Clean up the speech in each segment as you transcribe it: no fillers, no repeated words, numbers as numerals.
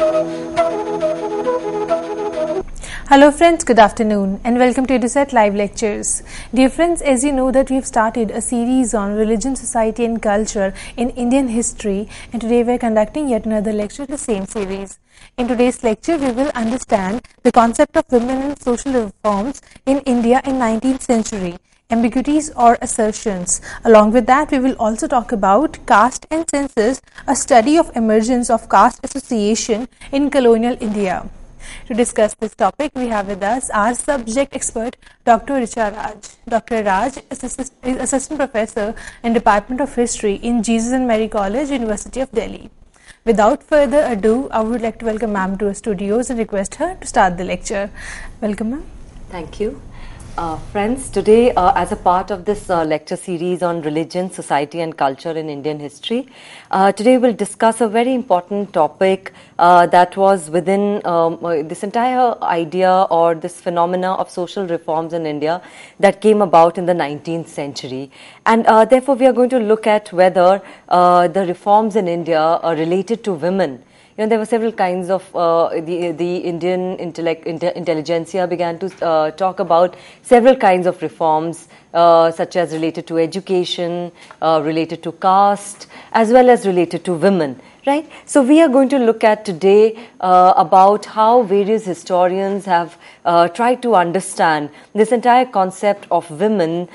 Hello friends, good afternoon and welcome to EduSet Live Lectures. Dear friends, as you know that we have started a series on religion, society and culture in Indian history, and today we are conducting yet another lecture in the same series. In today's lecture, we will understand the concept of women and social reforms in India in 19th century, ambiguities or assertions. Along with that, we will also talk about caste and census, a study of emergence of caste association in colonial India. To discuss this topic, we have with us our subject expert, Dr. Richa Raj. Dr. Raj is Assistant Professor in Department of History in Jesus and Mary College, University of Delhi. Without further ado, I would like to welcome ma'am to our studios and request her to start the lecture. Welcome, ma'am. Thank you. Friends, today as a part of this lecture series on religion, society and culture in Indian history, today we'll discuss a very important topic that was within this entire idea or this phenomena of social reforms in India that came about in the 19th century. And therefore we are going to look at whether the reforms in India are related to women. You know, there were several kinds of the Indian intelligentsia began to talk about several kinds of reforms, such as related to education, related to caste, as well as related to women. Right? So we are going to look at today about how various historians have tried to understand this entire concept of women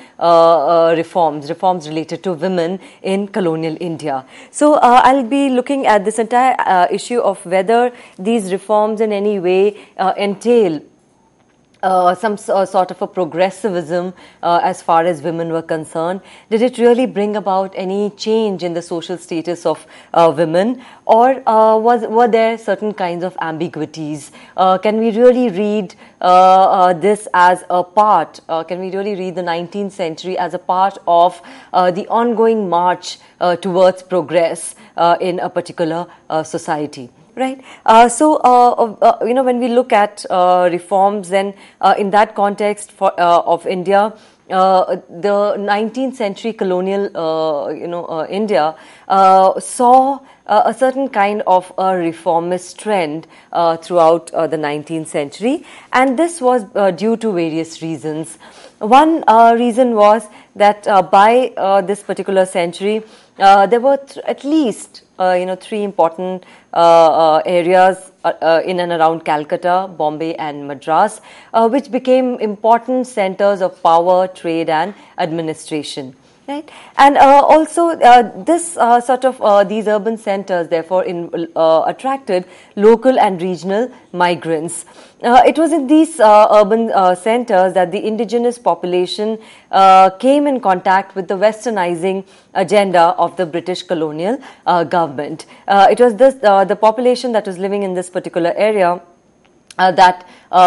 reforms related to women in colonial India. So I'll be looking at this entire issue of whether these reforms in any way entail some sort of a progressivism as far as women were concerned. Did it really bring about any change in the social status of women, or were there certain kinds of ambiguities? Can we really read this as a part, can we really read the 19th century as a part of the ongoing march towards progress in a particular society? Right. You know, when we look at reforms, then in that context of India, the 19th century colonial, India saw a certain kind of a reformist trend throughout the 19th century, and this was due to various reasons. One reason was that by this particular century, there were at least three important areas in and around Calcutta, Bombay and Madras, which became important centers of power, trade and administration. Right? And also this sort of these urban centers therefore attracted local and regional migrants. It was in these urban centers that the indigenous population came in contact with the westernizing agenda of the British colonial government. It was this the population that was living in this particular area that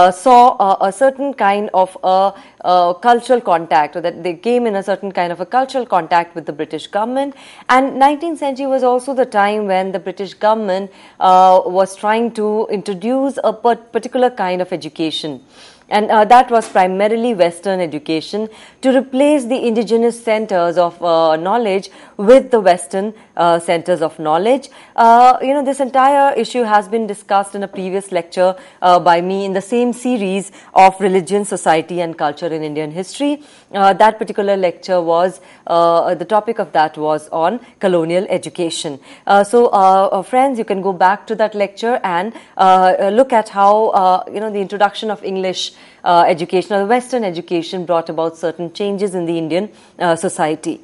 saw a certain kind of cultural contact, or that they came in a certain kind of a cultural contact with the British government. And 19th century was also the time when the British government was trying to introduce a particular kind of education. And that was primarily Western education, to replace the indigenous centers of knowledge with the Western centers of knowledge. This entire issue has been discussed in a previous lecture by me in the same series of religion, society and culture in Indian history. That particular lecture was, the topic of that was on colonial education. Friends, you can go back to that lecture and look at how, the introduction of English education, or Western education, brought about certain changes in the Indian society.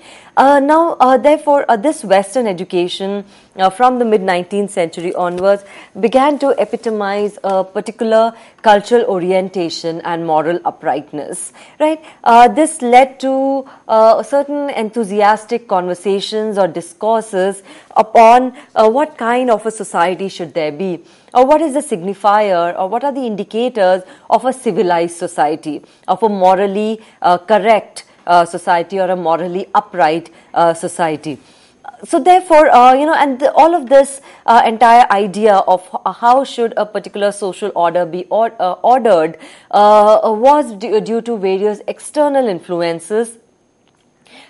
Therefore, this Western education from the mid-19th century onwards began to epitomize a particular cultural orientation and moral uprightness. Right? This led to certain enthusiastic conversations or discourses upon what kind of a society should there be, or what is the signifier, or what are the indicators of a civilized society, of a morally correct society, or a morally upright society. So therefore, all of this entire idea of how should a particular social order be ordered was due to various external influences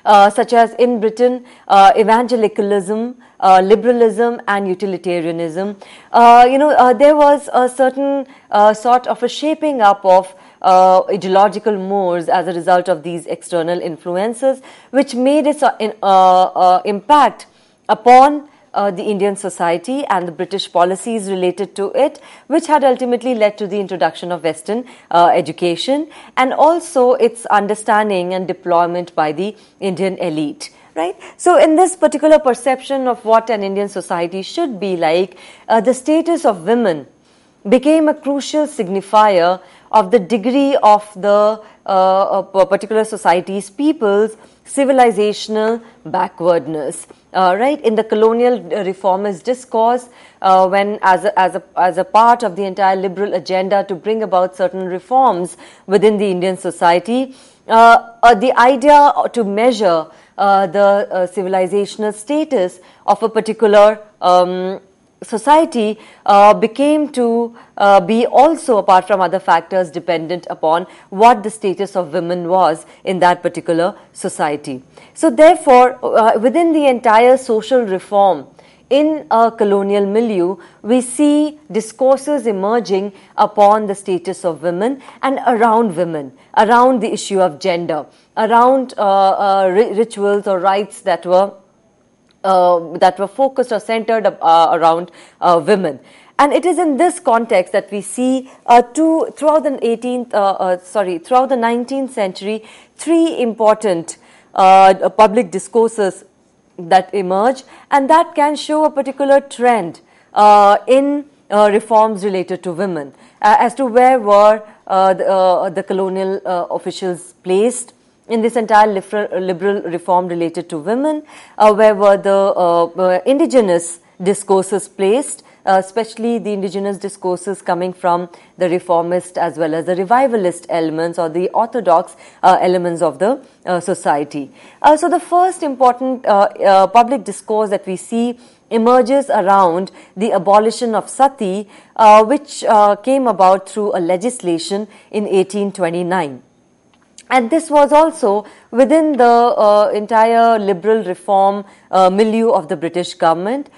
such as in Britain, evangelicalism, liberalism and utilitarianism. There was a certain sort of a shaping up of ideological mores as a result of these external influences, which made its impact upon the Indian society and the British policies related to it, which had ultimately led to the introduction of Western education and also its understanding and deployment by the Indian elite. Right? So in this particular perception of what an Indian society should be like, the status of women became a crucial signifier of the degree of the particular society's people's civilizational backwardness. Right? In the colonial reformist discourse, when as a part of the entire liberal agenda to bring about certain reforms within the Indian society, the idea to measure the civilizational status of a particular society became to be also, apart from other factors, dependent upon what the status of women was in that particular society. So therefore, within the entire social reform in a colonial milieu, we see discourses emerging upon the status of women and around women, around the issue of gender, around rituals or rites that were focused or centered around women. And it is in this context that we see throughout the 19th century, three important public discourses that emerge, and that can show a particular trend in reforms related to women, as to where were the colonial officials placed in this entire liberal reform related to women, where were the indigenous discourses placed, especially the indigenous discourses coming from the reformist as well as the revivalist elements or the orthodox elements of the society. So the first important public discourse that we see emerges around the abolition of sati, which came about through a legislation in 1829. And this was also within the entire liberal reform milieu of the British government,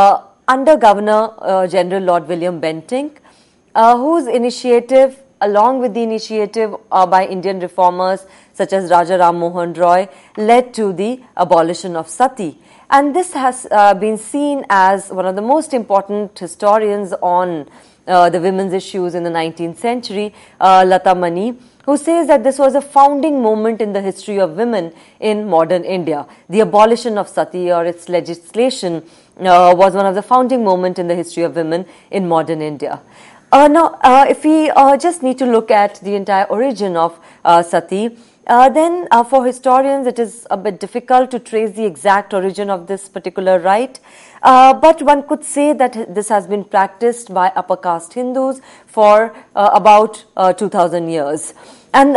under Governor General Lord William Bentinck, whose initiative, along with the initiative by Indian reformers such as Raja Ram Mohan Roy, led to the abolition of sati. And this has been seen as one of the most important historians on the women's issues in the 19th century, Lata Mani, who says that this was a founding moment in the history of women in modern India. The abolition of sati or its legislation was one of the founding moments in the history of women in modern India. Now, if we just need to look at the entire origin of sati, then for historians it is a bit difficult to trace the exact origin of this particular rite, but one could say that this has been practiced by upper caste Hindus for about 2000 years. And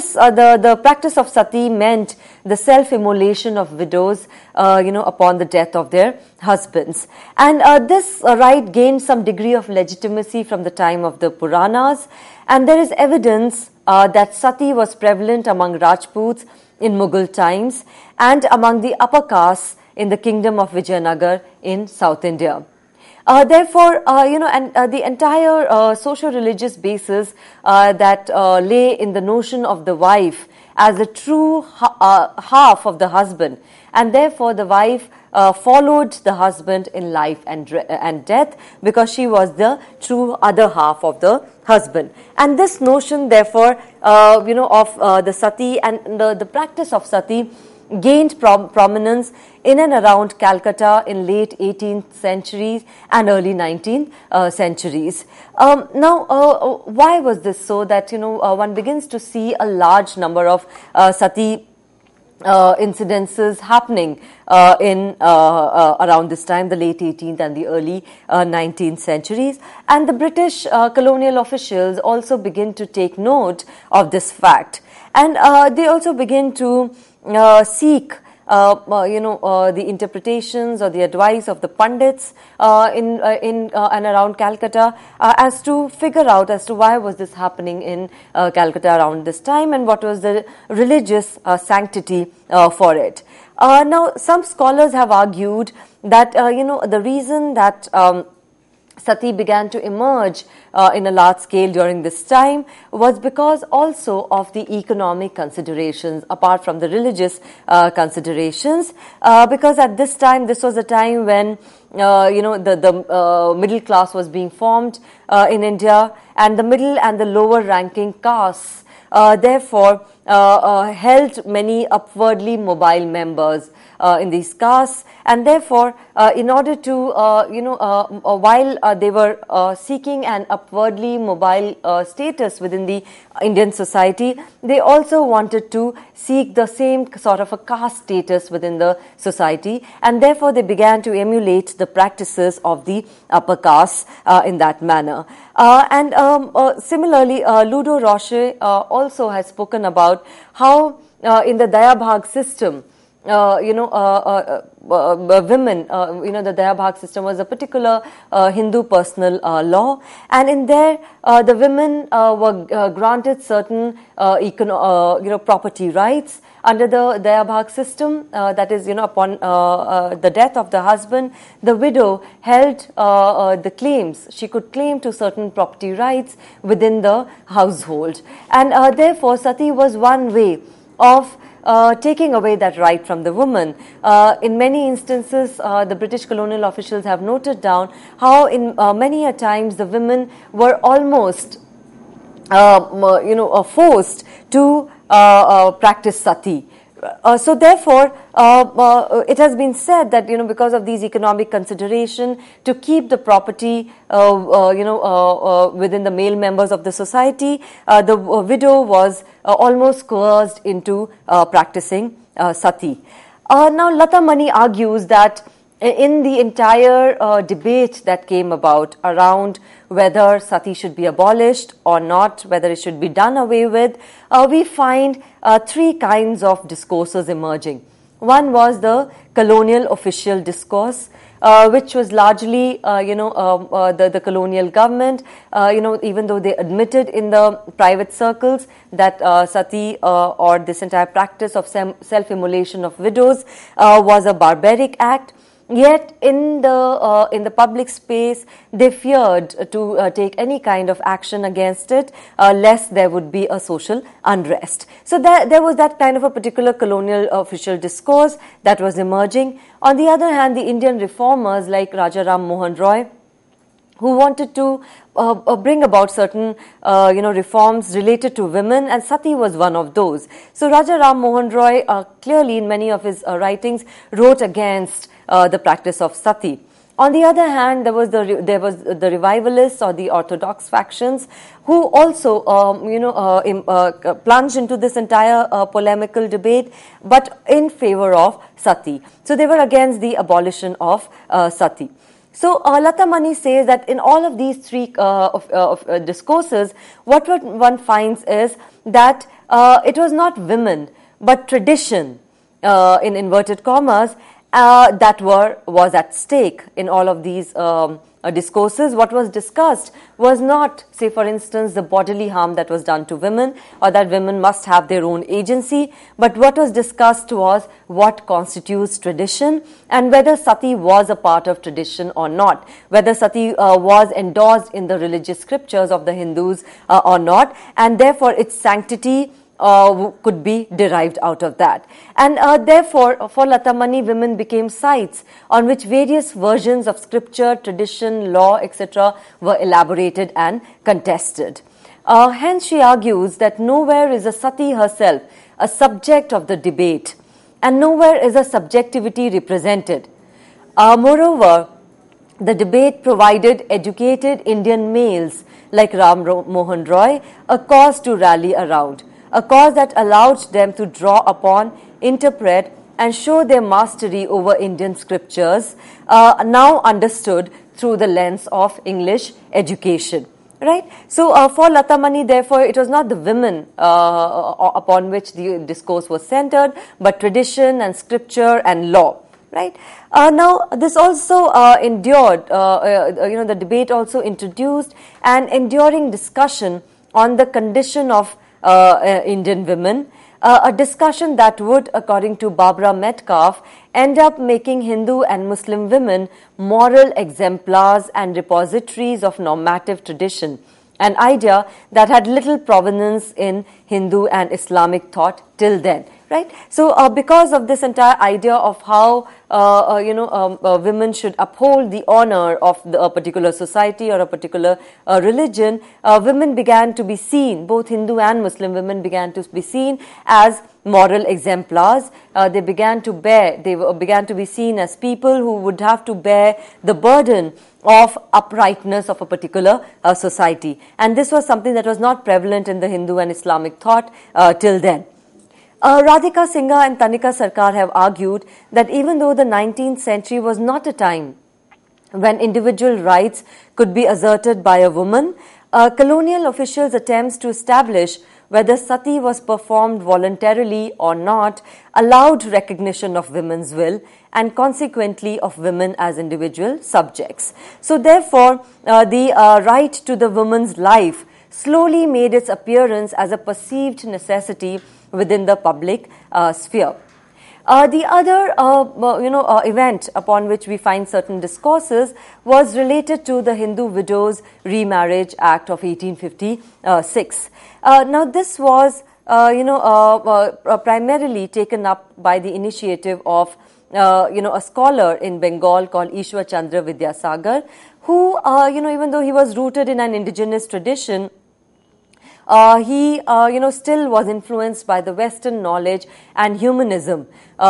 the practice of sati meant the self-immolation of widows, upon the death of their husbands. And this rite gained some degree of legitimacy from the time of the Puranas. And there is evidence that sati was prevalent among Rajputs in Mughal times and among the upper castes in the kingdom of Vijayanagar in South India. Therefore, the entire socio-religious basis that lay in the notion of the wife as a true half of the husband, and therefore the wife followed the husband in life and death because she was the true other half of the husband. And this notion, therefore, of the sati and the practice of sati gained prominence in and around Calcutta in late 18th centuries and early 19th centuries. Now, why was this so that, one begins to see a large number of sati incidences happening in around this time, the late 18th and the early 19th centuries. And the British colonial officials also begin to take note of this fact. And they also begin to seek the interpretations or the advice of the Pandits in and around Calcutta as to figure out as to why was this happening in Calcutta around this time and what was the religious sanctity for it. Now, some scholars have argued that the reason that Sati began to emerge in a large scale during this time was because also of the economic considerations apart from the religious considerations, because at this time, this was a time when the middle class was being formed in India, and the middle and the lower ranking castes therefore held many upwardly mobile members in these castes, and therefore in order to while they were seeking an upwardly mobile status within the Indian society, they also wanted to seek the same sort of a caste status within the society, and therefore they began to emulate the practices of the upper castes in that manner. Similarly, Ludo Roche also has spoken about how in the Dayabhag system, women, the Dayabhag system was a particular Hindu personal law, and in there the women were granted certain property rights under the Dayabhag system. That is, upon the death of the husband, the widow held the claims. She could claim to certain property rights within the household, and therefore Sati was one way of taking away that right from the woman. In many instances, the British colonial officials have noted down how in many a times the women were almost forced to practice sati. So therefore, it has been said that because of these economic consideration, to keep the property within the male members of the society, the widow was almost coerced into practicing sati. Now, Lata Mani argues that in the entire debate that came about around whether sati should be abolished or not, whether it should be done away with, we find three kinds of discourses emerging. One was the colonial official discourse, which was largely, the colonial government, even though they admitted in the private circles that sati or this entire practice of self-immolation of widows was a barbaric act. Yet in the public space, they feared to take any kind of action against it, lest there would be a social unrest. So there was that kind of a particular colonial official discourse that was emerging. On the other hand, the Indian reformers like Raja Ram Mohan Roy, who wanted to bring about certain reforms related to women, and sati was one of those. So Raja Ram Mohan Roy clearly in many of his writings wrote against the practice of sati. On the other hand, there was the revivalists or the orthodox factions who also plunged into this entire polemical debate, but in favor of sati. So they were against the abolition of sati. So Lata Mani says that in all of these three discourses, what one finds is that it was not women but tradition, in inverted commas, that was at stake in all of these discourses. What was discussed was not, say for instance, the bodily harm that was done to women or that women must have their own agency, but what was discussed was what constitutes tradition and whether sati was a part of tradition or not, whether sati was endorsed in the religious scriptures of the Hindus or not, and therefore its sanctity could be derived out of that. And therefore, for Lata Mani, women became sites on which various versions of scripture, tradition, law, etc. were elaborated and contested. Hence, she argues that nowhere is a sati herself a subject of the debate, and nowhere is a subjectivity represented. Moreover, the debate provided educated Indian males like Ram Mohan Roy a cause to rally around, a cause that allowed them to draw upon, interpret, and show their mastery over Indian scriptures, now understood through the lens of English education. Right? So, for Lata Mani, therefore, it was not the women upon which the discourse was centered, but tradition and scripture and law. Right? Now, this also endured, the debate also introduced an enduring discussion on the condition of Indian women, a discussion that would, according to Barbara Metcalf, end up making Hindu and Muslim women moral exemplars and repositories of normative tradition, an idea that had little provenance in Hindu and Islamic thought till then. Right? So, because of this entire idea of how women should uphold the honor of a particular society or a particular religion, women began to be seen, both Hindu and Muslim women began to be seen as moral exemplars. They began to be seen as people who would have to bear the burden of uprightness of a particular society. And this was something that was not prevalent in the Hindu and Islamic thought till then. Radhika Singha and Tanika Sarkar have argued that even though the 19th century was not a time when individual rights could be asserted by a woman, colonial officials' attempts to establish whether sati was performed voluntarily or not allowed recognition of women's will and consequently of women as individual subjects. So therefore, the right to the woman's life slowly made its appearance as a perceived necessity within the public sphere. The other event upon which we find certain discourses was related to the Hindu Widows Remarriage Act of 1856. Now this was primarily taken up by the initiative of a scholar in Bengal called Ishwar Chandra Vidyasagar, who even though he was rooted in an indigenous tradition, he still was influenced by the Western knowledge and humanism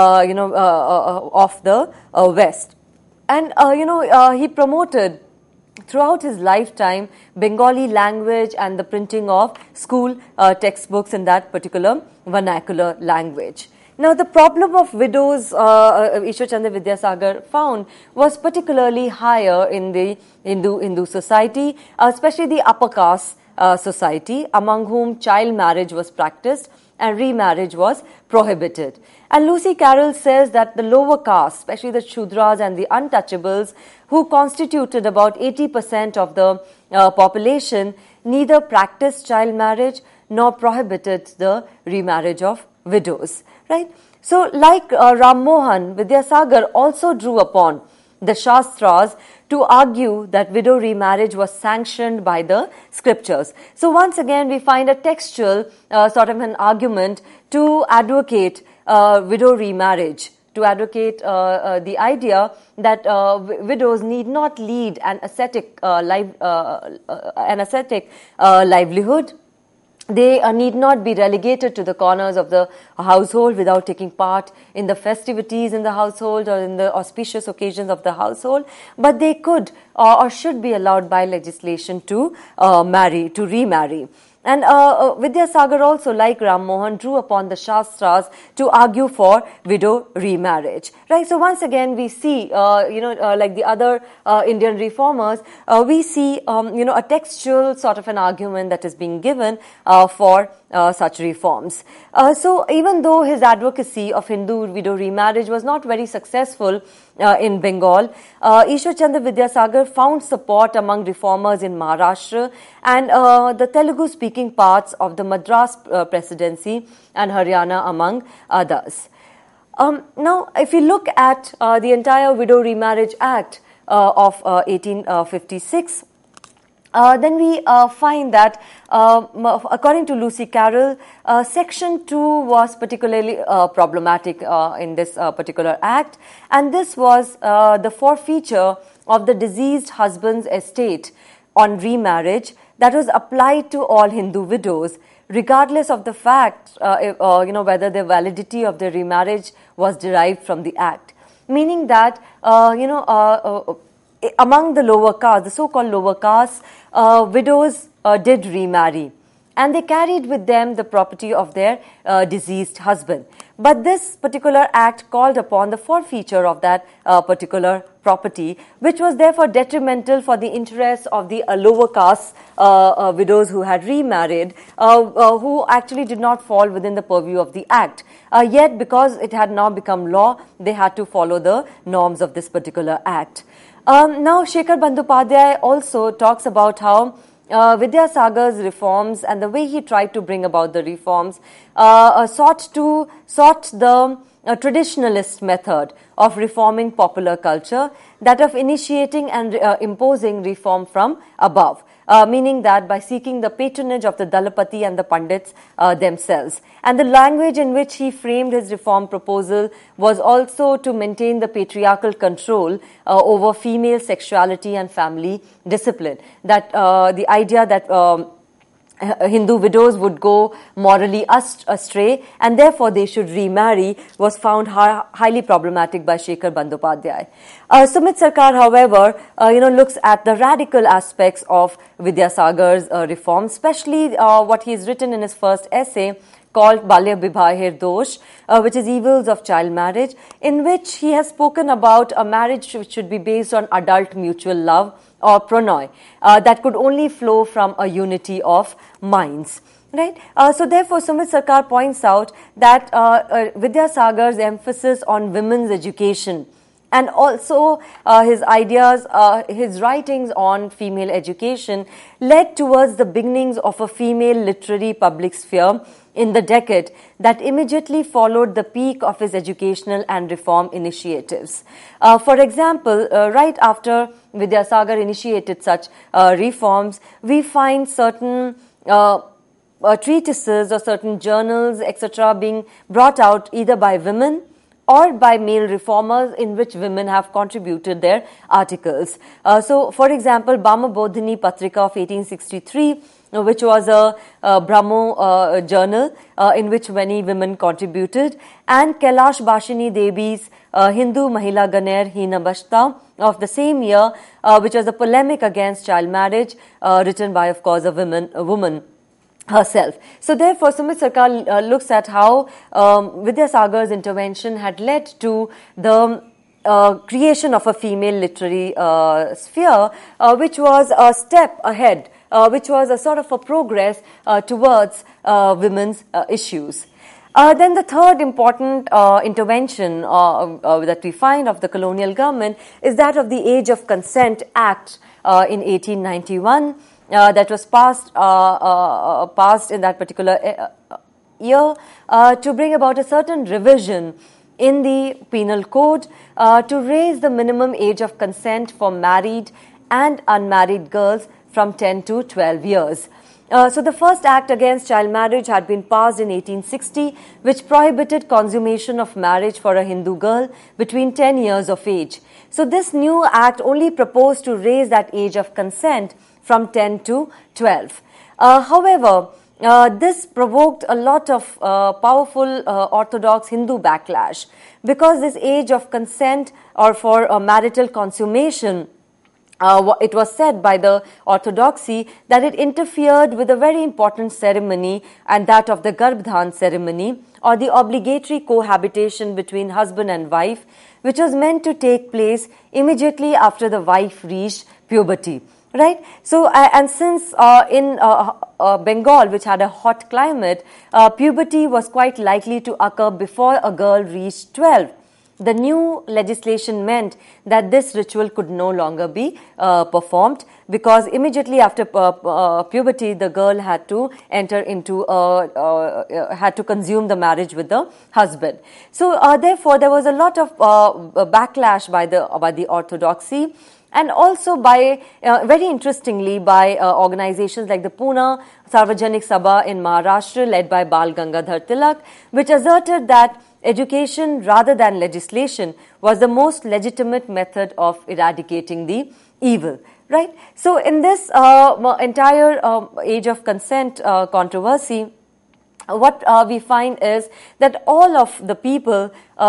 of the West, and he promoted throughout his lifetime Bengali language and the printing of school textbooks in that particular vernacular language. Now, the problem of widows, Ishwar Chandra Vidyasagar found, was particularly higher in the Hindu society, especially the upper caste society, among whom child marriage was practiced and remarriage was prohibited. And Lucy Carroll says that the lower caste, especially the Shudras and the untouchables, who constituted about 80% of the population, neither practiced child marriage nor prohibited the remarriage of widows. Right? So, like Ram Mohan, Vidyasagar also drew upon the Shastras to argue that widow remarriage was sanctioned by the scriptures. So once again, we find a textual sort of an argument to advocate widow remarriage, to advocate the idea that widows need not lead an ascetic livelihood. They need not be relegated to the corners of the household without taking part in the festivities in the household or in the auspicious occasions of the household, but they could or should be allowed by legislation to remarry. And Vidyasagar also, like Ram Mohan, drew upon the Shastras to argue for widow remarriage. Right? So once again, we see, like the other Indian reformers, we see, a textual sort of an argument that is being given for such reforms. So even though his advocacy of Hindu widow remarriage was not very successful in Bengal, Ishwar Chandra Vidyasagar found support among reformers in Maharashtra and the Telugu-speaking parts of the Madras Presidency and Haryana, among others. Now, if you look at the entire Widow Remarriage Act of 1856, then we find that, according to Lucy Carroll, Section 2 was particularly problematic in this particular act, and this was the forfeiture of the deceased husband's estate on remarriage that was applied to all Hindu widows, regardless of the fact, whether the validity of the remarriage was derived from the act. Meaning that, among the lower caste, the so-called lower caste, widows did remarry, and they carried with them the property of their deceased husband. But this particular act called upon the forfeiture of that particular property, which was therefore detrimental for the interests of the lower caste widows who had remarried, who actually did not fall within the purview of the act. Yet, because it had now become law, they had to follow the norms of this particular act. Now, Shekhar Bandyopadhyay also talks about how Vidyasagar's reforms and the way he tried to bring about the reforms sought the traditionalist method of reforming popular culture, that of initiating and imposing reform from above. Meaning that by seeking the patronage of the Dalapati and the Pandits themselves. And the language in which he framed his reform proposal was also to maintain the patriarchal control over female sexuality and family discipline. That the idea that Hindu widows would go morally astray and therefore they should remarry was found highly problematic by Shekhar Bandyopadhyay. Sumit Sarkar, however, looks at the radical aspects of Vidyasagar's reform, especially what he has written in his first essay called Balya Vibahir Dosh, which is evils of child marriage, in which he has spoken about a marriage which should be based on adult mutual love or pranay, that could only flow from a unity of minds. Right? So therefore, Sumit Sarkar points out that Vidyasagar's emphasis on women's education and also his ideas, his writings on female education led towards the beginnings of a female literary public sphere in the decade that immediately followed the peak of his educational and reform initiatives. For example, right after Vidyasagar initiated such reforms, we find certain treatises or certain journals, etc., being brought out either by women or by male reformers in which women have contributed their articles. So, for example, Bama Bodhini Patrika of 1863, which was a Brahmo journal in which many women contributed, and Kailash Bashini Devi's Hindu Mahila Ganer Hina Bashta of the same year, which was a polemic against child marriage, written by, of course, a woman herself. So therefore, Sumit Sarkar looks at how Vidyasagar's intervention had led to the creation of a female literary sphere, which was a step ahead, which was a sort of a progress towards women's issues. Then the third important intervention that we find of the colonial government is that of the Age of Consent Act in 1891. That was passed in that particular year to bring about a certain revision in the penal code to raise the minimum age of consent for married and unmarried girls from 10 to 12 years. So the first act against child marriage had been passed in 1860, which prohibited consummation of marriage for a Hindu girl between 10 years of age. So this new act only proposed to raise that age of consent from 10 to 12. However, this provoked a lot of powerful orthodox Hindu backlash, because this age of consent or for marital consummation, it was said by the orthodoxy that it interfered with a very important ceremony, and that of the Garbhdhan ceremony, or the obligatory cohabitation between husband and wife, which was meant to take place immediately after the wife reached puberty. Right? So, and since in Bengal, which had a hot climate, puberty was quite likely to occur before a girl reached 12. The new legislation meant that this ritual could no longer be performed, because immediately after puberty, the girl had to enter into had to consume the marriage with the husband. So, therefore, there was a lot of backlash by the orthodoxy. And also by, very interestingly, by organizations like the Pune Sarvajanik Sabha in Maharashtra, led by Bal Gangadhar Tilak, which asserted that education rather than legislation was the most legitimate method of eradicating the evil. Right? So in this entire age of consent controversy, what we find is that all of the people,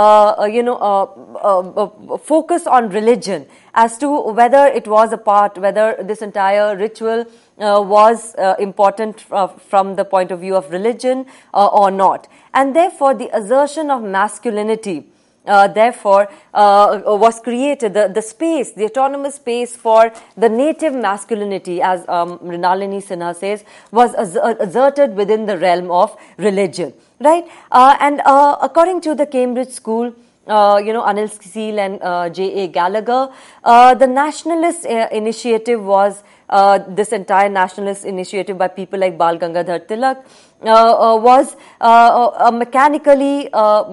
focus on religion as to whether it was a part, whether this entire ritual was important from the point of view of religion or not. And therefore, the assertion of masculinity was created, the space, the autonomous space for the native masculinity, as Mrinalini Sinha says, was asserted within the realm of religion, right? And according to the Cambridge School, Anil Seal and J.A. Gallagher, the nationalist initiative was this entire nationalist initiative by people like Bal Gangadhar Tilak was mechanically,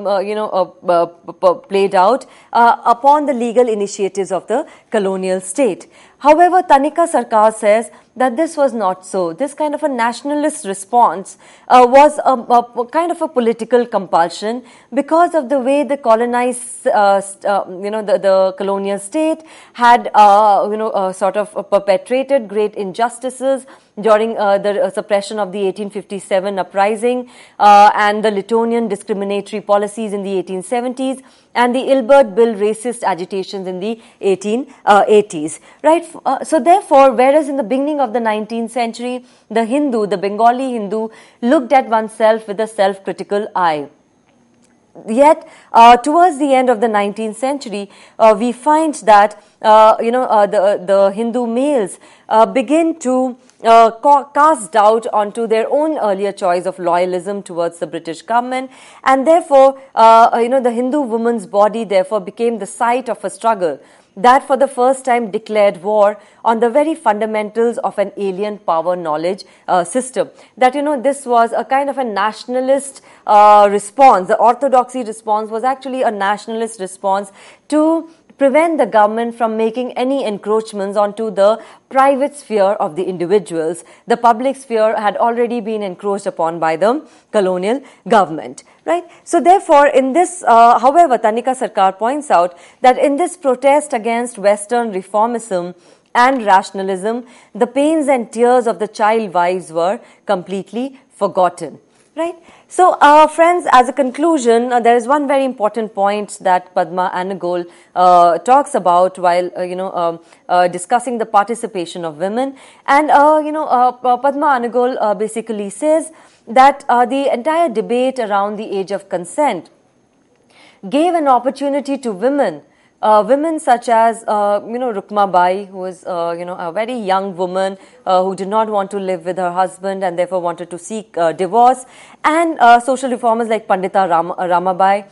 played out upon the legal initiatives of the colonial state. However, Tanika Sarkar says that this was not so. This kind of a nationalist response was a kind of a political compulsion because of the way the colonized, the colonial state had, sort of perpetrated great injustices during the suppression of the 1857 uprising and the Litonian discriminatory policies in the 1870s and the Ilbert Bill racist agitations in the 1880s, right? So therefore, whereas in the beginning of the 19th century, the Hindu, the Bengali Hindu, looked at oneself with a self-critical eye. Yet, towards the end of the 19th century, we find that, the Hindu males begin to cast doubt onto their own earlier choice of loyalism towards the British government, and therefore, the Hindu woman's body therefore became the site of a struggle that for the first time declared war on the very fundamentals of an alien power knowledge system. That, this was a kind of a nationalist response. The orthodoxy response was actually a nationalist response to prevent the government from making any encroachments onto the private sphere of the individuals. The public sphere had already been encroached upon by the colonial government, right? So therefore, in this, however, Tanika Sarkar points out that in this protest against Western reformism and rationalism, the pains and tears of the child wives were completely forgotten, right? So, friends, as a conclusion, there is one very important point that Padma Anagol talks about while, discussing the participation of women. And, Padma Anagol basically says that the entire debate around the age of consent gave an opportunity to women, women such as, Rukma Bai, who was, a very young woman who did not want to live with her husband and therefore wanted to seek divorce, and social reformers like Pandita Ramabai.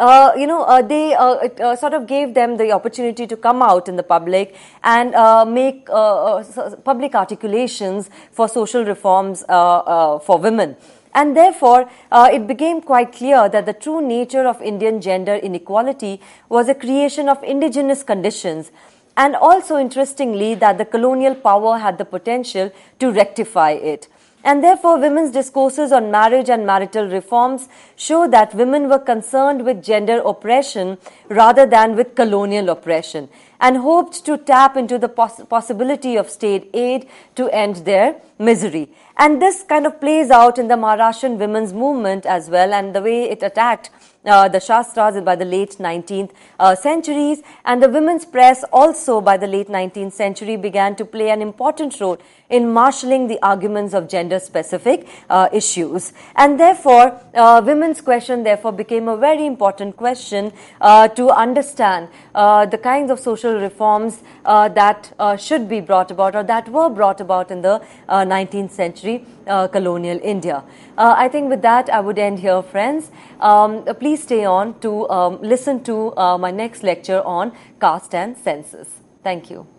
They sort of gave them the opportunity to come out in the public and make public articulations for social reforms for women. And therefore, it became quite clear that the true nature of Indian gender inequality was a creation of indigenous conditions, and also interestingly that the colonial power had the potential to rectify it. And therefore, women's discourses on marriage and marital reforms show that women were concerned with gender oppression rather than with colonial oppression, and hoped to tap into the possibility of state aid to end their misery. And this kind of plays out in the Maharashtrian women's movement as well, and the way it attacked the Shastras by the late 19th centuries. And the women's press also by the late 19th century began to play an important role in marshalling the arguments of gender-specific issues. And therefore, women's question therefore became a very important question to understand the kinds of social reforms that should be brought about or that were brought about in the 19th century colonial India. I think with that I would end here, friends. Please stay on to listen to my next lecture on caste and census. Thank you.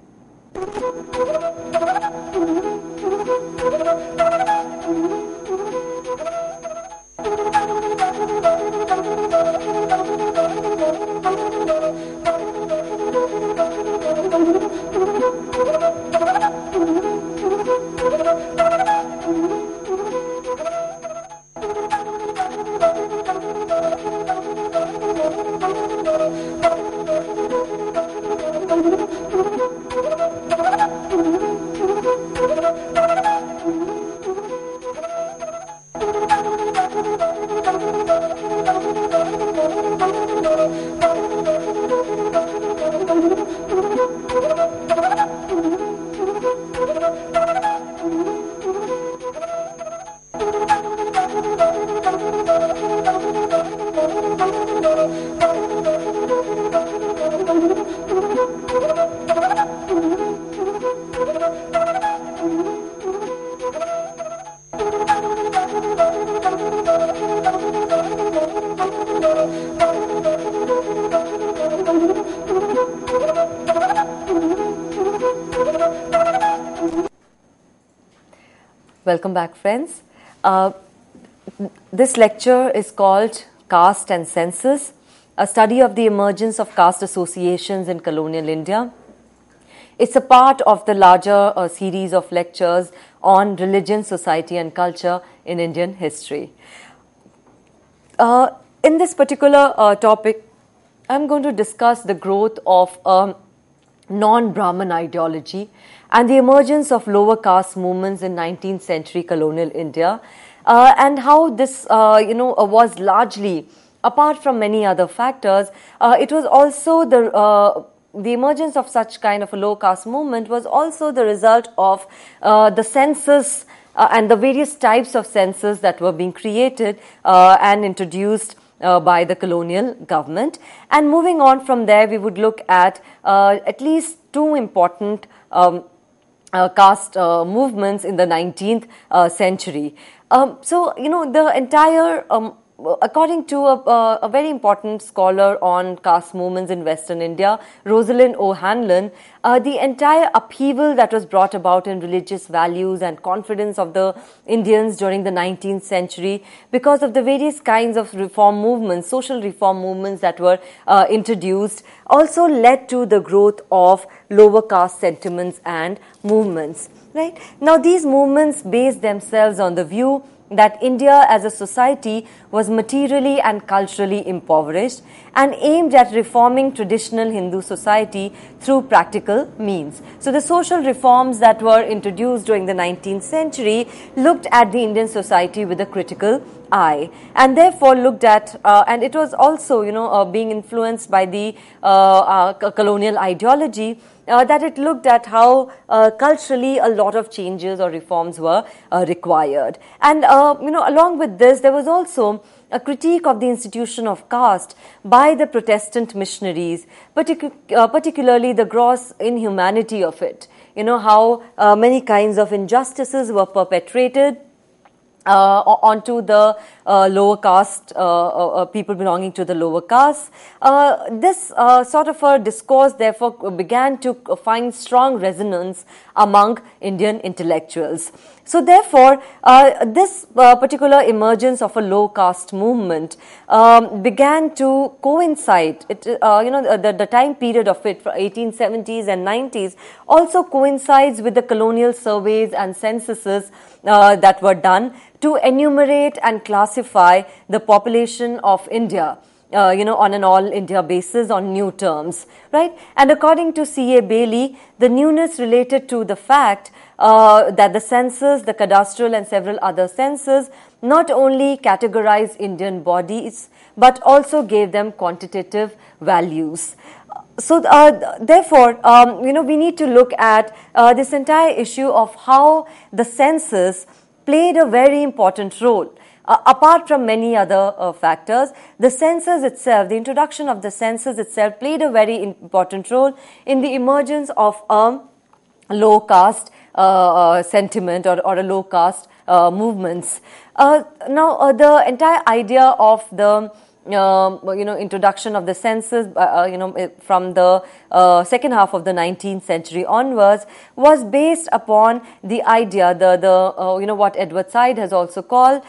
Welcome back, friends. This lecture is called Caste and Census, a study of the emergence of caste associations in colonial India. It's a part of the larger series of lectures on religion, society and culture in Indian history. In this particular topic, I'm going to discuss the growth of non-Brahman ideology and the emergence of lower caste movements in 19th century colonial India, and how this was largely, apart from many other factors, it was also the emergence of such kind of a low caste movement was also the result of the census and the various types of census that were being created and introduced by the colonial government. And moving on from there, we would look at least two important caste movements in the 19th century. So, the entire according to a very important scholar on caste movements in Western India, Rosalind O'Hanlon, the entire upheaval that was brought about in religious values and confidence of the Indians during the 19th century because of the various kinds of reform movements, social reform movements that were introduced, also led to the growth of lower caste sentiments and movements. Right? Now, these movements based themselves on the view that India as a society was materially and culturally impoverished and aimed at reforming traditional Hindu society through practical means. So the social reforms that were introduced during the 19th century looked at the Indian society with a critical eye, and therefore looked at, and it was also, being influenced by the colonial ideology, that it looked at how culturally a lot of changes or reforms were required. And, along with this, there was also a critique of the institution of caste by the Protestant missionaries, particularly the gross inhumanity of it. How many kinds of injustices were perpetrated onto the lower caste, people belonging to the lower caste. This sort of a discourse therefore began to find strong resonance among Indian intellectuals. So therefore, this particular emergence of a low caste movement began to coincide. The time period of it, for 1870s and 90s, also coincides with the colonial surveys and censuses that were done to enumerate and classify the population of India, on an all-India basis on new terms, right? And according to C.A. Bailey, the newness related to the fact that the census, the cadastral and several other census not only categorized Indian bodies, but also gave them quantitative values. So, therefore, we need to look at this entire issue of how the census played a very important role. Apart from many other factors, the census itself, the introduction of the census itself played a very important role in the emergence of a low caste sentiment or a low caste movements. Now, the entire idea of the introduction of the census, from the second half of the 19th century onwards, was based upon the idea, what Edward Said has also called,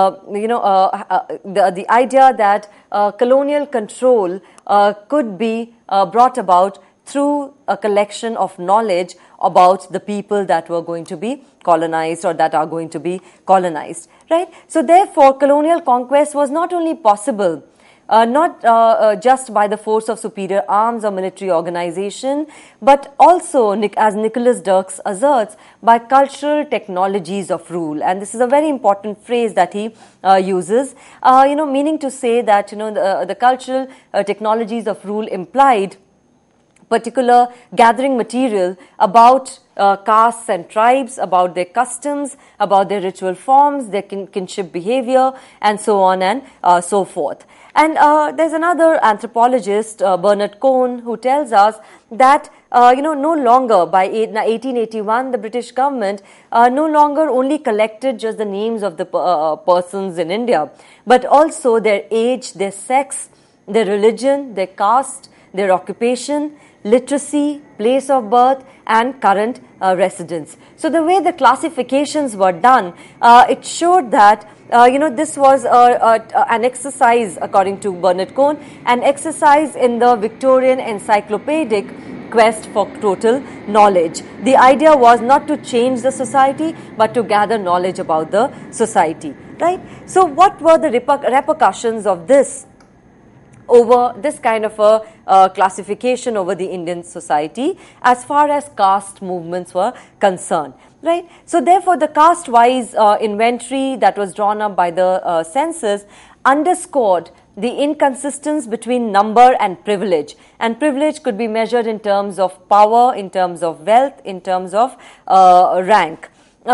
the idea that colonial control could be brought about through a collection of knowledge about the people that were going to be colonized or that are going to be colonized, right? So therefore, colonial conquest was not only possible, not just by the force of superior arms or military organization, but also, as Nicholas Dirks asserts, by cultural technologies of rule. And this is a very important phrase that he uses, meaning to say that, the cultural technologies of rule implied particular gathering material about castes and tribes, about their customs, about their ritual forms, their kinship behavior, and so on and so forth. And there's another anthropologist, Bernard Cohn, who tells us that, no longer, by 1881, the British government no longer only collected just the names of the persons in India, but also their age, their sex, their religion, their caste, their occupation, literacy, place of birth, and current residents. So the way the classifications were done, it showed that this was an exercise, according to Bernard Cohn, an exercise in the Victorian encyclopedic quest for total knowledge. The idea was not to change the society, but to gather knowledge about the society, right? So what were the repercussions of this over this kind of a classification over the Indian society as far as caste movements were concerned? Right. So therefore, the caste-wise inventory that was drawn up by the census underscored the inconsistency between number and privilege. And privilege could be measured in terms of power, in terms of wealth, in terms of rank.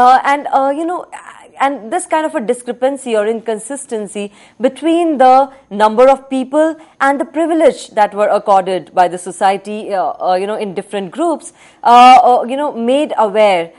And this kind of a discrepancy or inconsistency between the number of people and the privilege that were accorded by the society, in different groups, made aware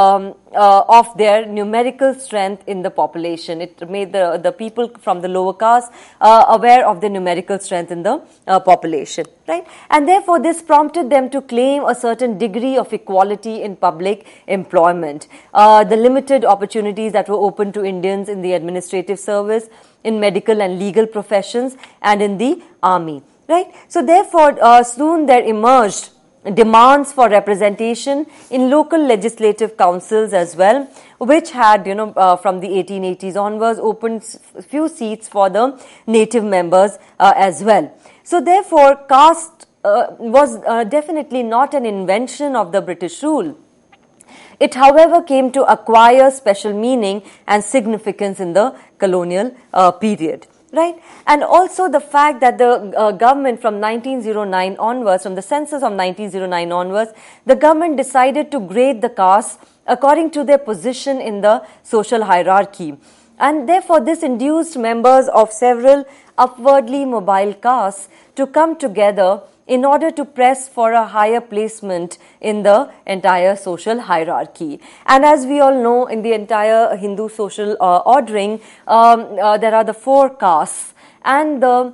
of their numerical strength in the population. It made the people from the lower caste aware of their numerical strength in the population, right? And therefore, this prompted them to claim a certain degree of equality in public employment. The limited opportunities that were open to Indians in the administrative service, in medical and legal professions, and in the army, right? So therefore, soon there emerged demands for representation in local legislative councils as well, which had, from the 1880s onwards, opened few seats for the native members as well. So therefore, caste was definitely not an invention of the British rule. It, however, came to acquire special meaning and significance in the colonial period. Right, and also the fact that the government from 1909 onwards, from the census of 1909 onwards, the government decided to grade the castes according to their position in the social hierarchy. And therefore, this induced members of several upwardly mobile castes to come together in order to press for a higher placement in the entire social hierarchy. And as we all know, in the entire Hindu social ordering, there are the four castes, and the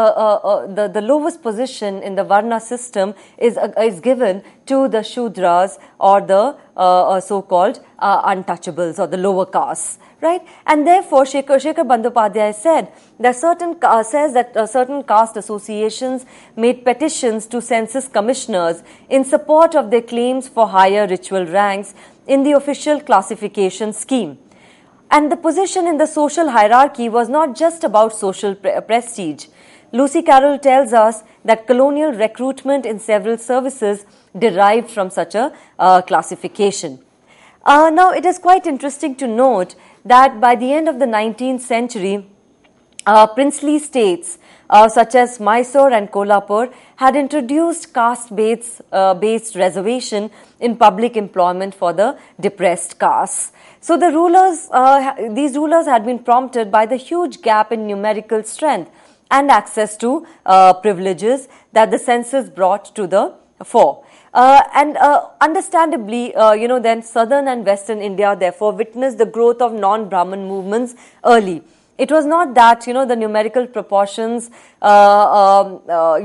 lowest position in the Varna system is given to the Shudras, or the so-called untouchables, or the lower castes. Right, and therefore Shekhar Bandyopadhyay said that certain caste associations made petitions to census commissioners in support of their claims for higher ritual ranks in the official classification scheme. And the position in the social hierarchy was not just about social prestige. Lucy Carroll tells us that colonial recruitment in several services derived from such a classification. Now, it is quite interesting to note that by the end of the 19th century, princely states such as Mysore and Kolhapur had introduced caste-based reservation in public employment for the depressed castes. So the these rulers had been prompted by the huge gap in numerical strength and access to privileges that the census brought to the fore. Understandably, then southern and western India therefore witnessed the growth of non-Brahmin movements early. It was not that, the numerical proportions, or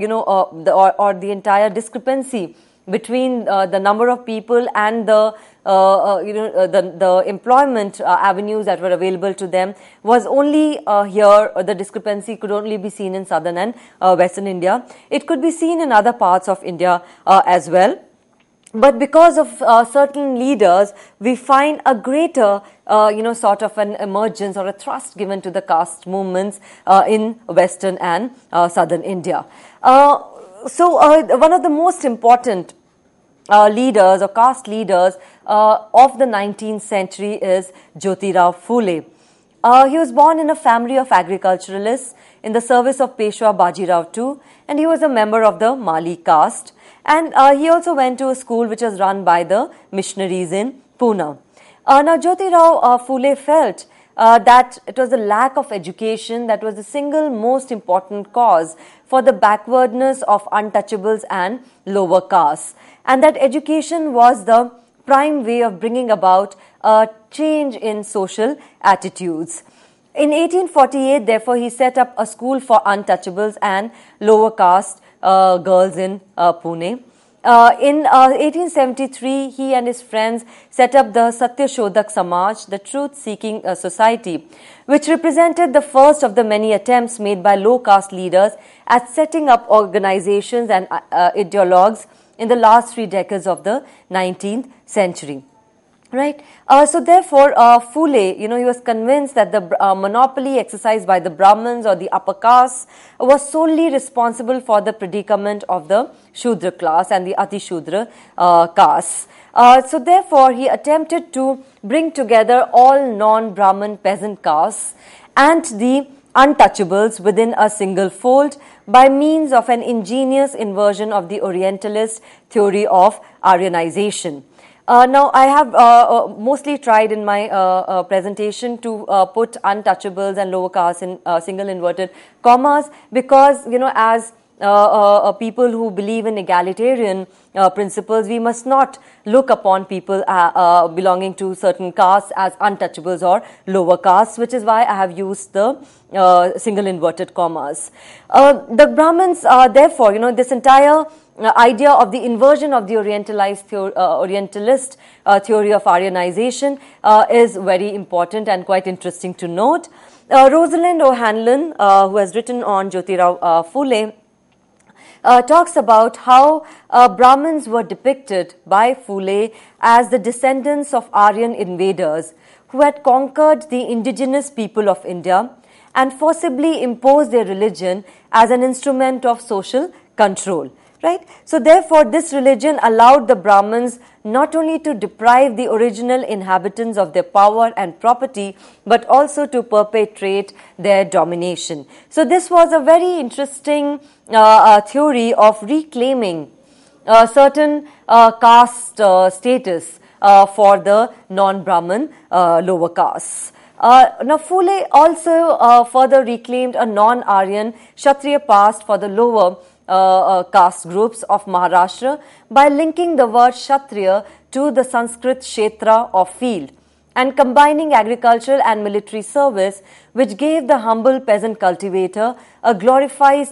the entire discrepancy between the number of people and the employment avenues that were available to them was only here. The discrepancy could only be seen in southern and western India. It could be seen in other parts of India as well. But because of certain leaders, we find a greater, sort of an emergence or a thrust given to the caste movements in western and southern India. One of the most important leaders or caste leaders of the 19th century is Jyotirao Phule. He was born in a family of agriculturalists in the service of Peshwa Bajirao II, and he was a member of the Mali caste. And he also went to a school which was run by the missionaries in Pune. Now, Jyotirao Phule felt that it was the lack of education that was the single most important cause for the backwardness of untouchables and lower castes, and that education was the prime way of bringing about a change in social attitudes. In 1848, therefore, he set up a school for untouchables and lower caste girls in Pune. In 1873, he and his friends set up the Satya Shodhak Samaj, the truth-seeking society, which represented the first of the many attempts made by low-caste leaders at setting up organizations and ideologues in the last 3 decades of the 19th century. Right. So therefore, Phule, he was convinced that the monopoly exercised by the Brahmins or the upper castes was solely responsible for the predicament of the Shudra class and the Ati Shudra castes. So therefore, he attempted to bring together all non-Brahmin peasant castes and the untouchables within a single fold by means of an ingenious inversion of the Orientalist theory of Aryanization. Now, I have mostly tried in my presentation to put untouchables and lower castes in single inverted commas because, as people who believe in egalitarian principles, we must not look upon people belonging to certain castes as untouchables or lower castes, which is why I have used the single inverted commas. The Brahmins, therefore, this entire idea of the inversion of the Orientalist theory of Aryanization is very important and quite interesting to note. Rosalind O'Hanlon, who has written on Jyotirao Phule, talks about how Brahmins were depicted by Phule as the descendants of Aryan invaders who had conquered the indigenous people of India and forcibly imposed their religion as an instrument of social control. Right? So therefore, this religion allowed the Brahmins not only to deprive the original inhabitants of their power and property, but also to perpetrate their domination. So this was a very interesting theory of reclaiming certain caste status for the non-Brahmin lower castes. Now, Phule also further reclaimed a non-Aryan Kshatriya past for the lower caste groups of Maharashtra by linking the word Kshatriya to the Sanskrit Kshetra of field and combining agricultural and military service, which gave the humble peasant cultivator a glorified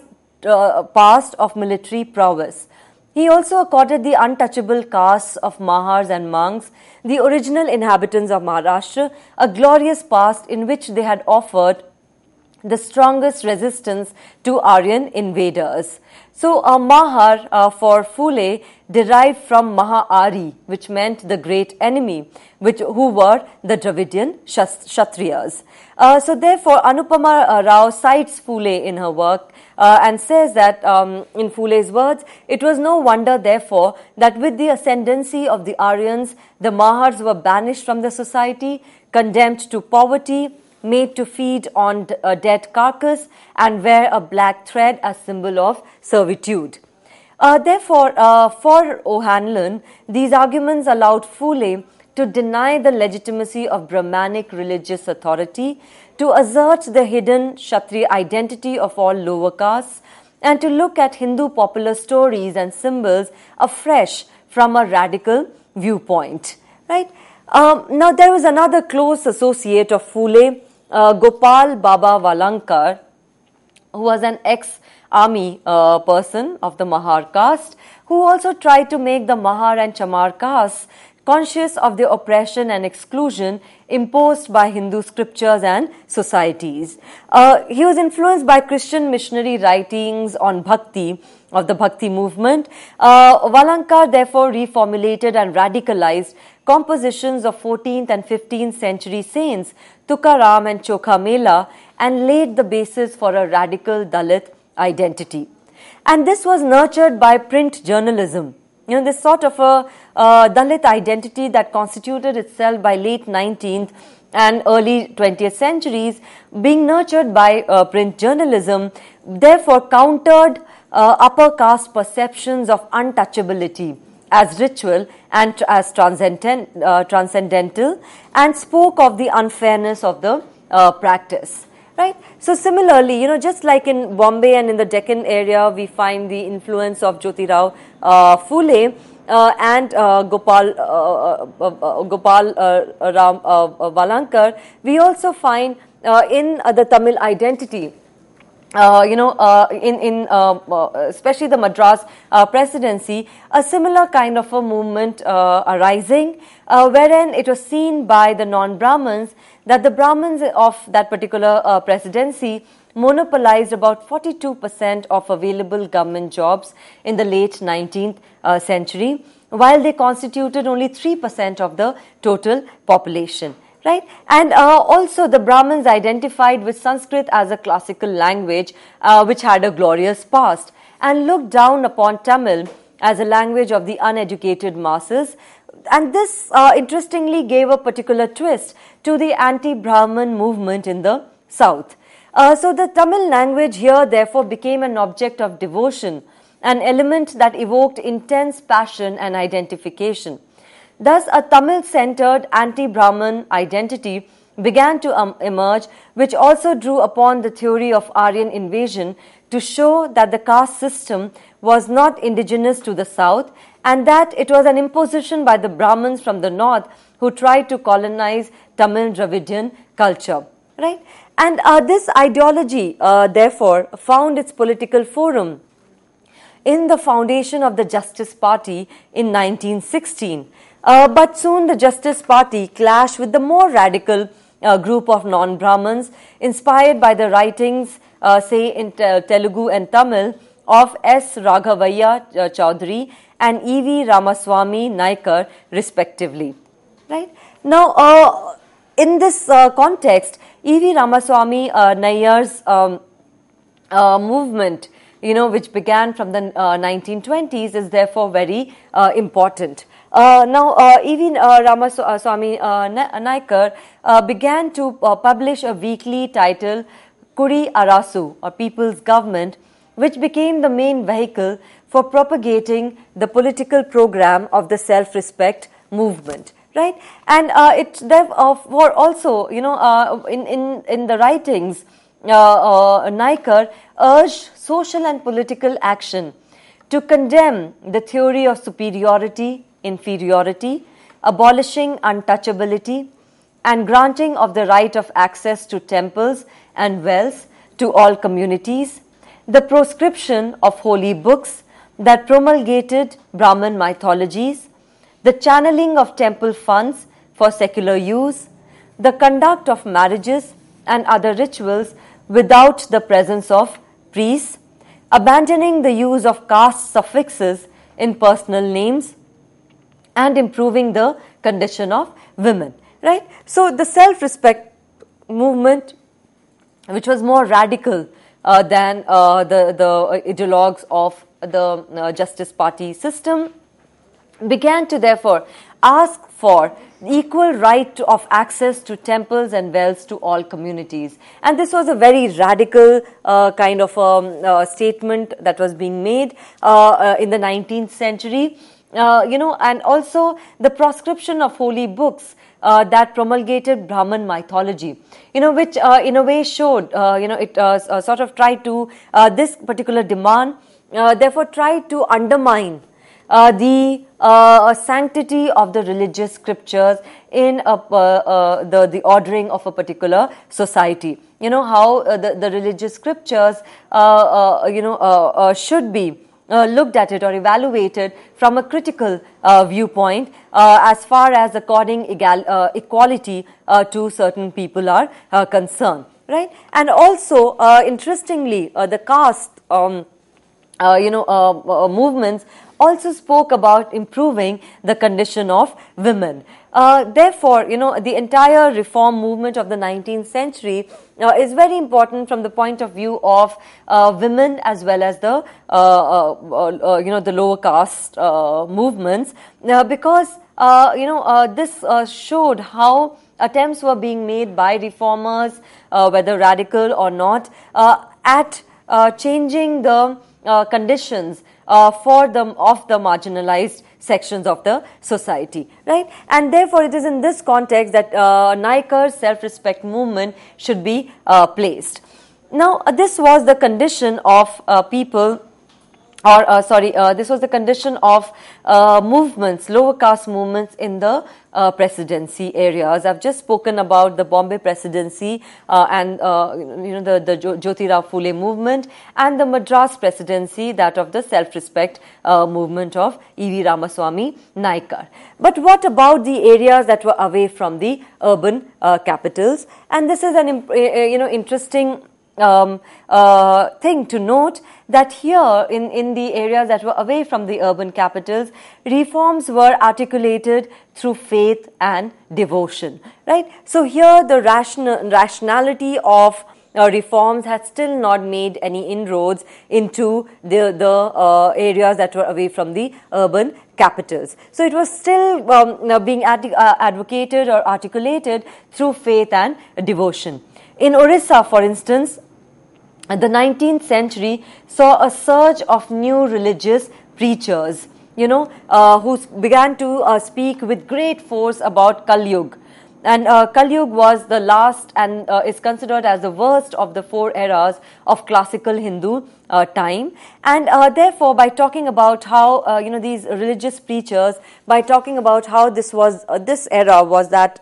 past of military prowess. He also accorded the untouchable castes of Mahars and monks, the original inhabitants of Maharashtra, a glorious past in which they had offered the strongest resistance to Aryan invaders. So, Mahar for Phule derived from Maha-Ari, which meant the great enemy, who were the Dravidian Kshatriyas. So, therefore, Anupama Rao cites Phule in her work and says that, in Phule's words, it was no wonder, therefore, that with the ascendancy of the Aryans, the Mahars were banished from the society, condemned to poverty, made to feed on a dead carcass and wear a black thread as symbol of servitude. Therefore, for O'Hanlon, these arguments allowed Phule to deny the legitimacy of Brahmanic religious authority, to assert the hidden Kshatriya identity of all lower castes, and to look at Hindu popular stories and symbols afresh from a radical viewpoint. Right? Now, there was another close associate of Phule, Gopal Baba Valankar, who was an ex-army person of the Mahar caste, who also tried to make the Mahar and Chamar castes conscious of the oppression and exclusion imposed by Hindu scriptures and societies. He was influenced by Christian missionary writings on Bhakti, of the Bhakti movement. Valankar therefore reformulated and radicalized compositions of 14th and 15th century saints Tukaram and Chokha Mela and laid the basis for a radical Dalit identity. And this was nurtured by print journalism. This sort of a Dalit identity that constituted itself by late 19th and early 20th centuries, being nurtured by print journalism, therefore countered upper caste perceptions of untouchability as ritual and as transcendental, and spoke of the unfairness of the practice. Right. So similarly, just like in Bombay and in the Deccan area, we find the influence of Jyotirao Phule and Gopal Ram Valankar. We also find in the Tamil identity especially the Madras presidency, a similar kind of a movement arising, wherein it was seen by the non-Brahmins that the Brahmins of that particular presidency monopolized about 42% of available government jobs in the late 19th century, while they constituted only 3% of the total population. Right? And also the Brahmins identified with Sanskrit as a classical language which had a glorious past, and looked down upon Tamil as a language of the uneducated masses. And this interestingly gave a particular twist to the anti-Brahmin movement in the south. So the Tamil language here therefore became an object of devotion, an element that evoked intense passion and identification. Thus, a Tamil-centered anti-Brahmin identity began to emerge, which also drew upon the theory of Aryan invasion to show that the caste system was not indigenous to the south, and that it was an imposition by the Brahmins from the north who tried to colonize Tamil Dravidian culture. Right? And this ideology, therefore, found its political forum in the foundation of the Justice Party in 1916. But soon the Justice Party clashed with the more radical group of non-Brahmins, inspired by the writings, say in Telugu and Tamil, of S. Raghavaiah Chaudhary and E.V. Ramaswamy Naikar, respectively. Right? Now, in this context, E.V. Ramaswamy Nair's movement, which began from the 1920s, is therefore very important. Now, E.V. Ramaswamy Naikar began to publish a weekly titled Kudi Arasu, or People's Government, which became the main vehicle for propagating the political program of the self-respect movement. Right? And it therefore also, in the writings, Naikar urged social and political action to condemn the theory of superiority, inferiority, abolishing untouchability, and granting of the right of access to temples and wells to all communities, the proscription of holy books that promulgated Brahmin mythologies, the channeling of temple funds for secular use, the conduct of marriages and other rituals without the presence of priests, abandoning the use of caste suffixes in personal names, and improving the condition of women. Right? So the self-respect movement, which was more radical than the ideologues of the Justice Party system, began to therefore ask for equal right of access to temples and wells to all communities. And this was a very radical kind of statement that was being made in the 19th century. And also the proscription of holy books that promulgated Brahmin mythology, which in a way showed, it sort of tried to, this particular demand, therefore tried to undermine the sanctity of the religious scriptures in the ordering of a particular society. How the religious scriptures, should be looked at it or evaluated from a critical viewpoint as far as according equality to certain people are concerned. Right? And also, interestingly, the caste movements also spoke about improving the condition of women. Therefore, the entire reform movement of the 19th century is very important from the point of view of women as well as the the lower caste movements, because this showed how attempts were being made by reformers, whether radical or not, at changing the conditions of the marginalized sections of the society, right? And therefore, it is in this context that Naikar's self-respect movement should be placed. Now, this was the condition of people this was the condition of movements, lower caste movements in the presidency areas. I've just spoken about the Bombay presidency and the Jyotirao Phule movement, and the Madras presidency, that of the self-respect movement of E.V. Ramaswamy Naikar. But what about the areas that were away from the urban capitals? And this is an interesting thing to note, that here in the areas that were away from the urban capitals, reforms were articulated through faith and devotion, right? So here the rationality of reforms had still not made any inroads into the areas that were away from the urban capitals. So it was still being advocated or articulated through faith and devotion. In Orissa, for instance, the 19th century saw a surge of new religious preachers, who began to speak with great force about Kali Yuga. And Kali Yuga was the last and is considered as the worst of the 4 eras of classical Hindu time. And therefore, by talking about how these religious preachers, by talking about how this era was that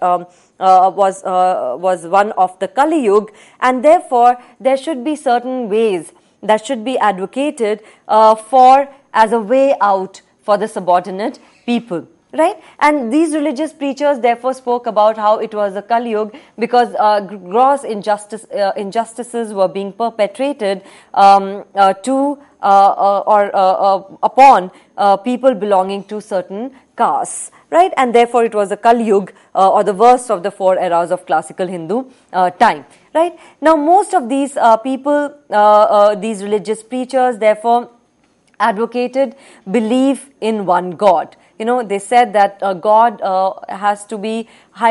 was one of the Kali Yuga, and therefore there should be certain ways that should be advocated as a way out for the subordinate people. Right? And these religious preachers therefore spoke about how it was a Kali Yuga because gross injustices were being perpetrated upon people belonging to certain castes. Right? And therefore it was a Kali Yuga or the worst of the 4 eras of classical Hindu time. Right? Now most of these people, these religious preachers, therefore advocated belief in one God. They said that God has to be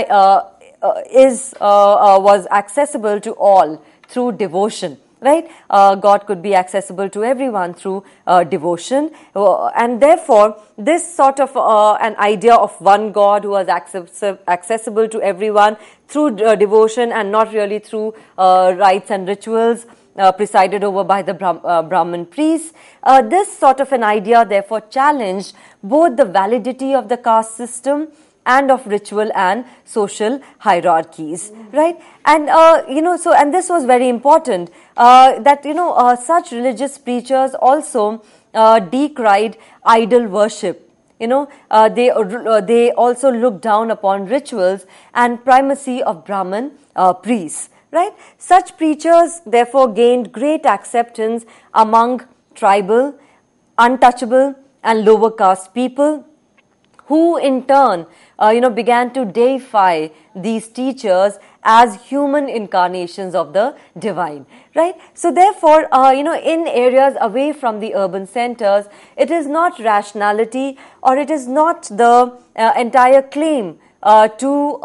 was accessible to all through devotion. Right? God could be accessible to everyone through devotion, and therefore this sort of an idea of one God who was accessible to everyone through devotion and not really through rites and rituals presided over by the Brahmin priests. This sort of an idea therefore challenged both the validity of the caste system and of ritual and social hierarchies, right? And and this was very important, that such religious preachers also decried idol worship. They also looked down upon rituals and primacy of Brahmin priests. Right? Such preachers therefore gained great acceptance among tribal, untouchable and lower caste people, who in turn began to deify these teachers as human incarnations of the divine. Right? So therefore, in areas away from the urban centers, it is not rationality or it is not the entire claim to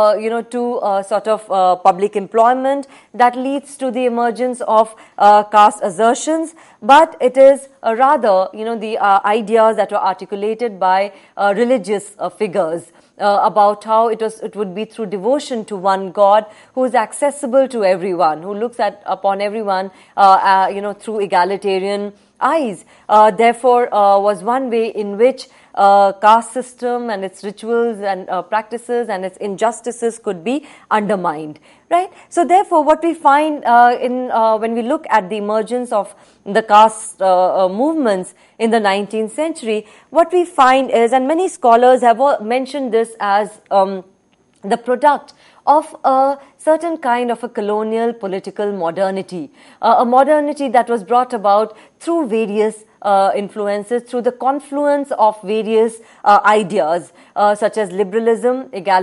public employment that leads to the emergence of caste assertions, but it is rather the ideas that were articulated by religious figures about how it would be through devotion to one God who is accessible to everyone, who looks upon everyone through egalitarian eyes. Therefore, was one way in which caste system and its rituals and practices and its injustices could be undermined, right? So therefore what we find when we look at the emergence of the caste movements in the 19th century, what we find is, and many scholars have mentioned this as the product of a certain kind of a colonial political modernity, a modernity that was brought about through various influences, through the confluence of various ideas such as liberalism,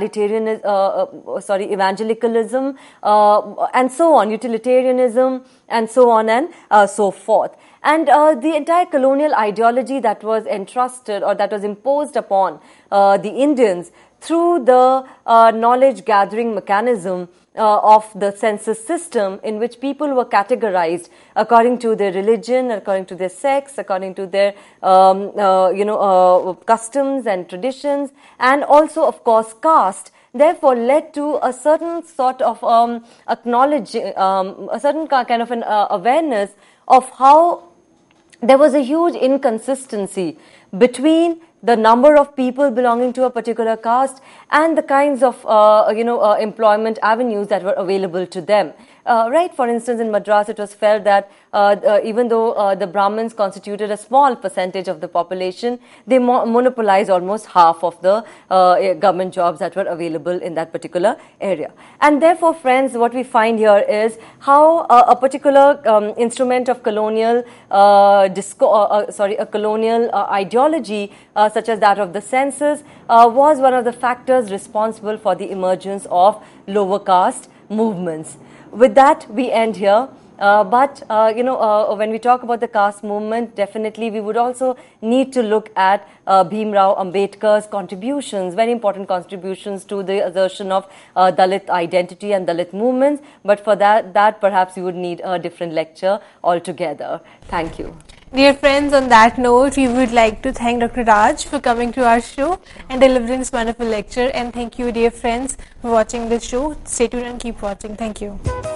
evangelicalism, and so on, utilitarianism, and so on and so forth. And the entire colonial ideology that was entrusted or that was imposed upon the Indians through the knowledge gathering mechanism of the census system, in which people were categorized according to their religion, according to their sex, according to their customs and traditions, and also of course caste, therefore led to a certain sort of a certain kind of an awareness of how there was a huge inconsistency between the number of people belonging to a particular caste and the kinds of employment avenues that were available to them. Right, for instance, in Madras, it was felt that even though the Brahmins constituted a small percentage of the population, they monopolized almost half of the government jobs that were available in that particular area. And therefore, friends, what we find here is how a particular instrument of colonial ideology, such as that of the census, was one of the factors responsible for the emergence of lower caste movements. With that, we end here. When we talk about the caste movement, definitely we would also need to look at Bhim Rao Ambedkar's contributions, very important contributions to the assertion of Dalit identity and Dalit movements. But for that perhaps we would need a different lecture altogether. Thank you. Dear friends, on that note, we would like to thank Dr. Raj for coming to our show and delivering this wonderful lecture. And thank you, dear friends, for watching this show. Stay tuned and keep watching. Thank you.